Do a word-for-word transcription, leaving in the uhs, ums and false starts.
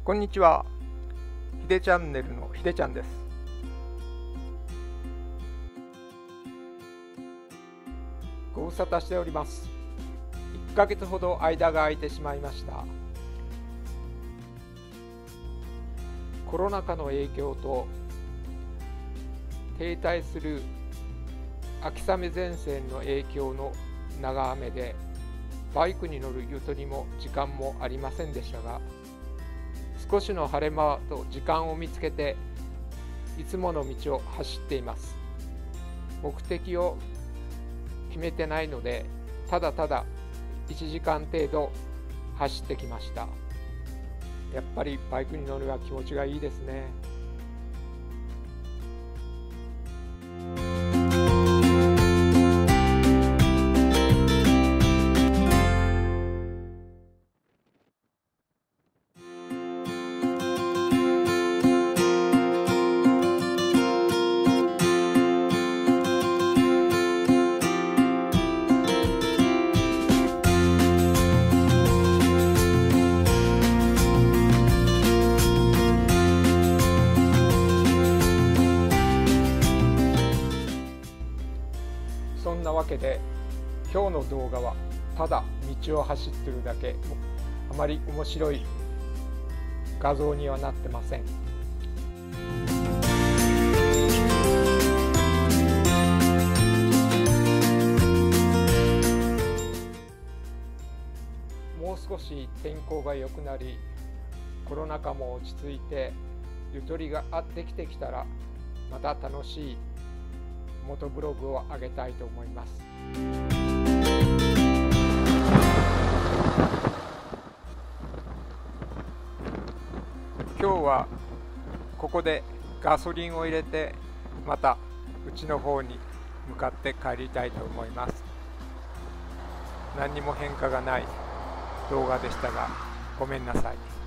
こんにちは。ひでチャンネルのひでちゃんです。ご無沙汰しております。いっかげつほど間が空いてしまいました。コロナ禍の影響と停滞する秋雨前線の影響の長雨でバイクに乗るゆとりも時間もありませんでしたが、少しの晴れ間と時間を見つけていつもの道を走っています。目的を決めてないので、ただただいちじかん程度走ってきました。やっぱりバイクに乗るのは気持ちがいいですね。そんなわけで今日の動画はただ道を走ってるだけ、あまり面白い画像にはなってません。もう少し天候が良くなり、コロナ禍も落ち着いてゆとりができてきたら、また楽しいモトブログを上げたいと思います。今日はここでガソリンを入れて、また家の方に向かって帰りたいと思います。何にも変化がない動画でしたが、ごめんなさい。